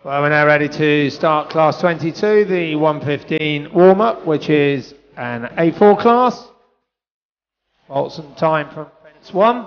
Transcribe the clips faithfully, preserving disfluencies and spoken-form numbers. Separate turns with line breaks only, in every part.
Well, we're now ready to start class twenty-two, the one fifteen warm-up, which is an A four class. Bolts and time from fence one.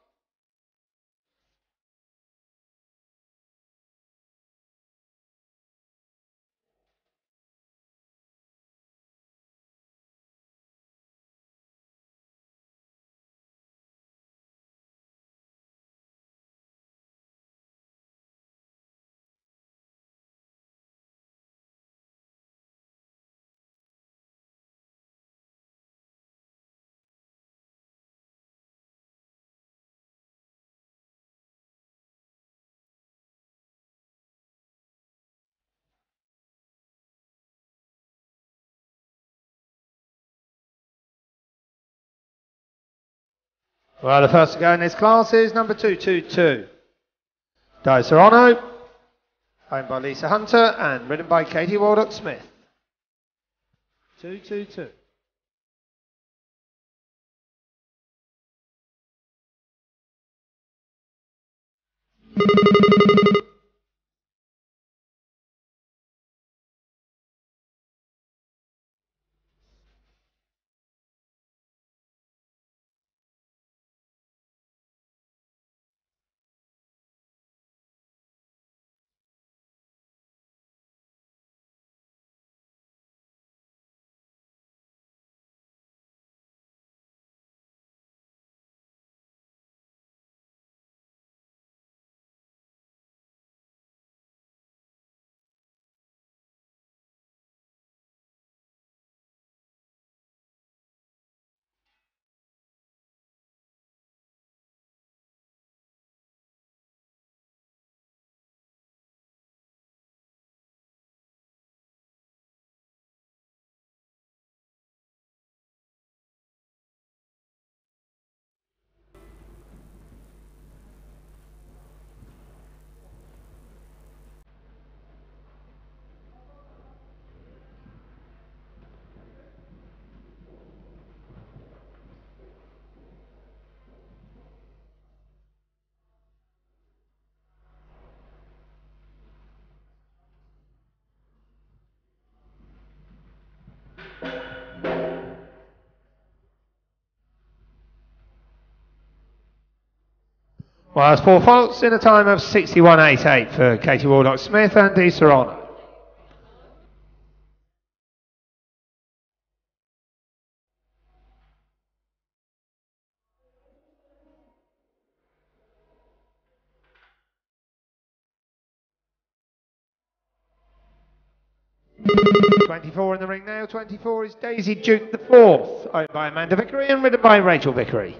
Well, the first to go in this class is number two two two. Di Serrano, owned by Lisa Hunter and ridden by Katie Waldock-Smith. two two two. Well, that's four faults in a time of sixty-one eighty-eight for Katie Waldock-Smith and Di Serrano. twenty-four in the ring now. twenty-four is Daisy Duke the fourth, owned by Amanda Vickery and ridden by Rachel Vickery.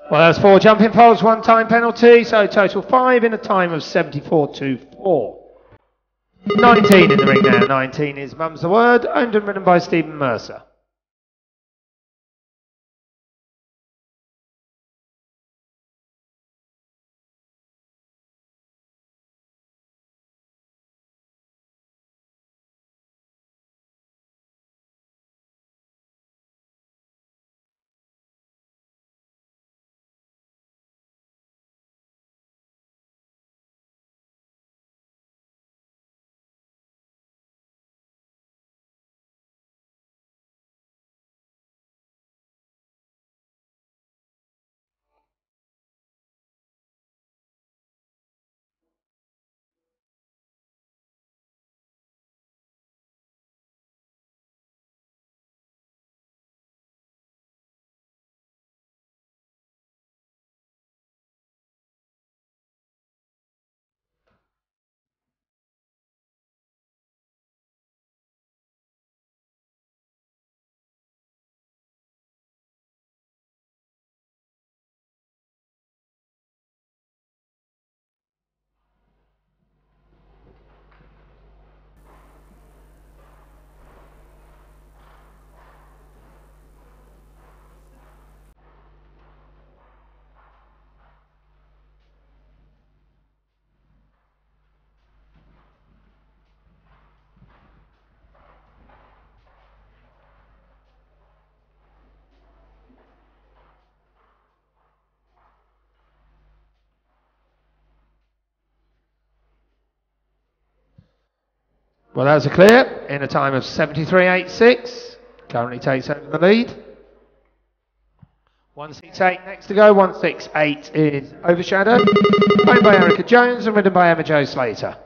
Well, that's four jumping poles, one time penalty, so total five in a time of seventy-four to four. nineteen in the ring now. nineteen is Mum's the Word, owned and ridden by Stephen Mercer. Well, that was a clear in a time of seventy-three eighty-six. Currently takes over the lead. one sixty-eight next to go. one sixty-eight is Overshadowed. Owned by Erica Jones and ridden by Emma Jo Slater.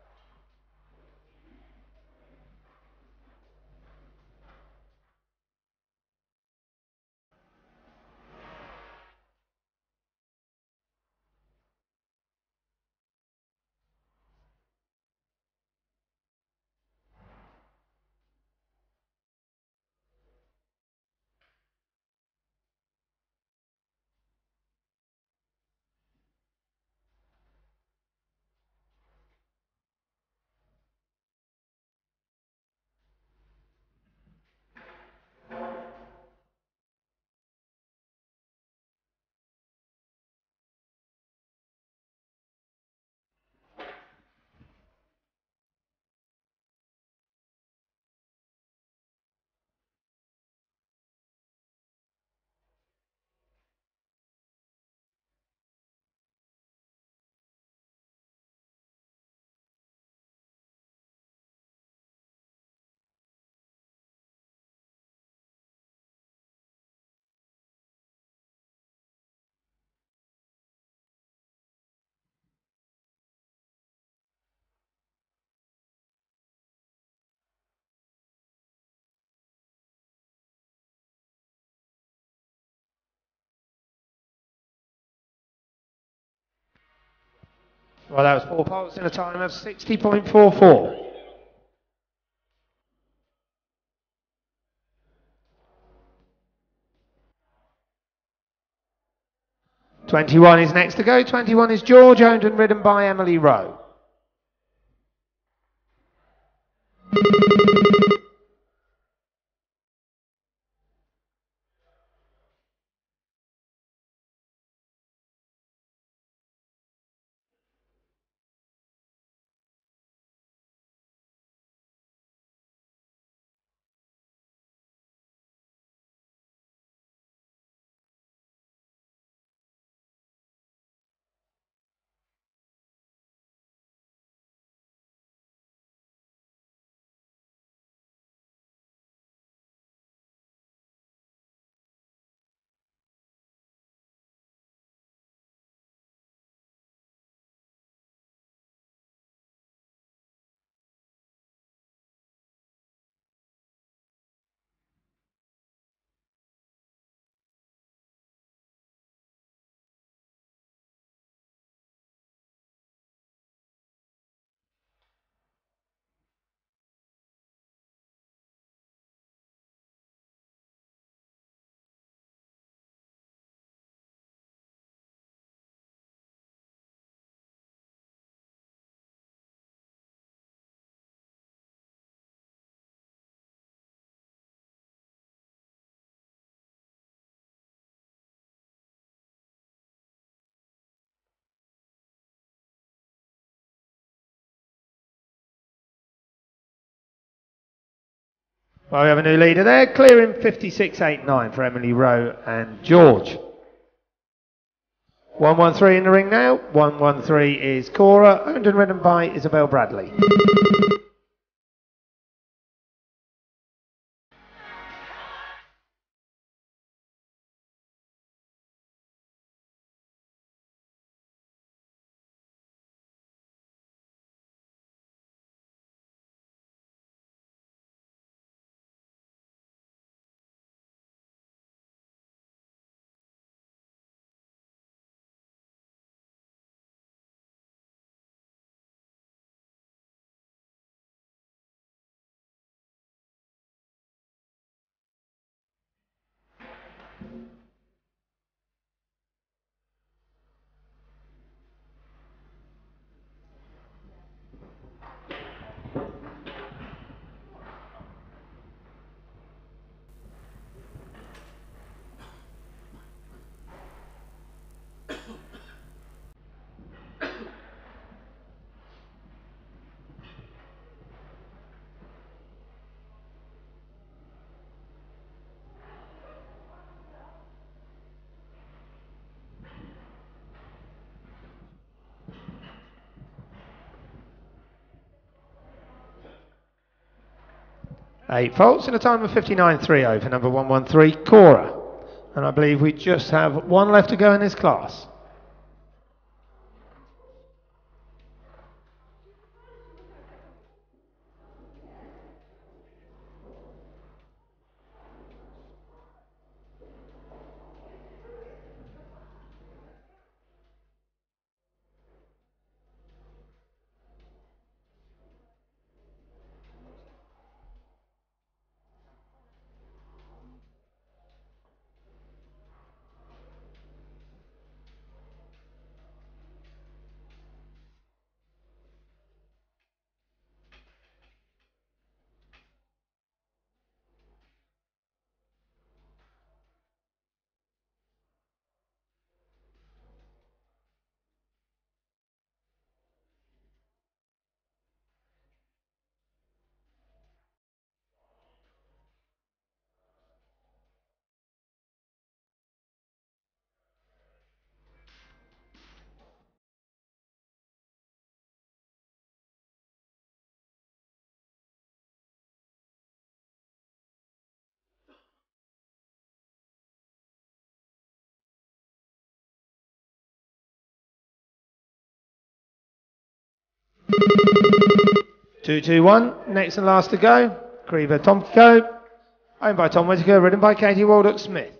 Well, that was four poles in a time of sixty point four four. twenty-one is next to go. twenty-one is George, owned and ridden by Emily Rowe. Well, we have a new leader there, clearing fifty-six eight nine for Emily Rowe and George. one one three in the ring now. one one three is Cora, owned and ridden by Isabel Bradley. Eight faults in a time of fifty-nine three oh for number one one three, Cora. And I believe we just have one left to go in this class. two two one, next and last to go, Creever Tomko, owned by Tom Whittaker, ridden by Katie Waldock Smith.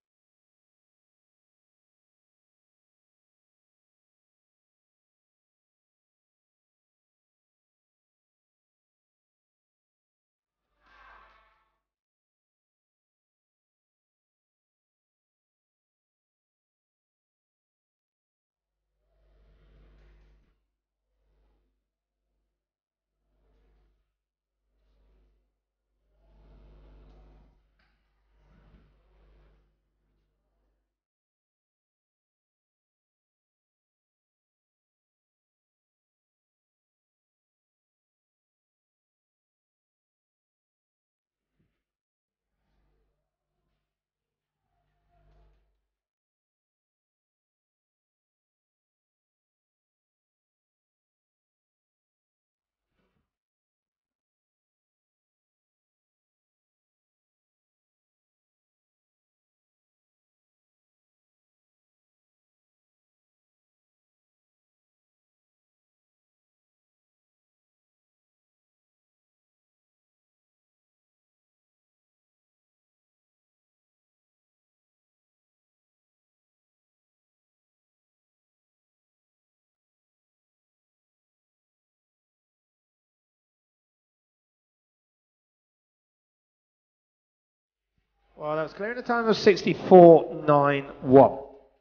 Well, that was clearing a time of sixty-four nine one.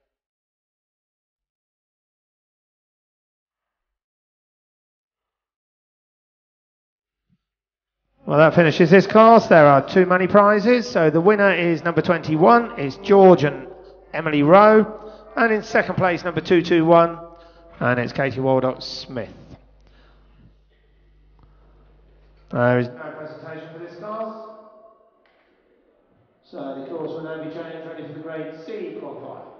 Well, that finishes this class. There are two money prizes. So the winner is number twenty-one, is George and Emily Rowe. And in second place, number two two one, and it's Katie Waldock Smith. There is no presentation for this class. So the course will now be changed, ready for the grade C qualifier.